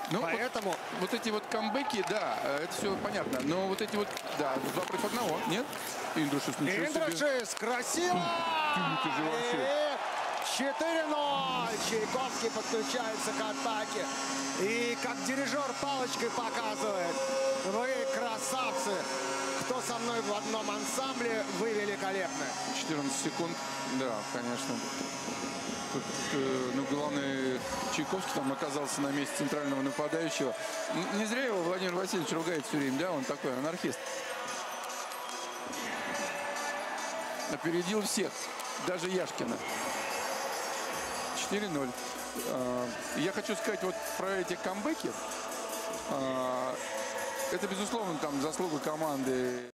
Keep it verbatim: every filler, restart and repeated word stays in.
Ну, Поэтому... Вот, вот эти вот камбэки, да, это все понятно. Но вот эти вот, да, два против одного, нет? Индрушис, ничего Индрушис, красиво! Ты же вообще... четыре ноль. Чайковский подключается к атаке. И как дирижер палочкой показывает. Вы красавцы. Кто со мной в одном ансамбле, вы великолепны. четырнадцать секунд, да, конечно. Тут, э, ну, главный Чайковский там оказался на месте центрального нападающего. Не зря его Владимир Васильевич ругает все время, да, он такой анархист. Опередил всех, даже Яшкина. четыре ноль. Я хочу сказать вот про эти камбэки. Это, безусловно, там заслуга команды.